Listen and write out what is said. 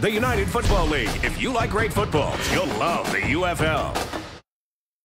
The United Football League. If you like great football, you'll love the UFL.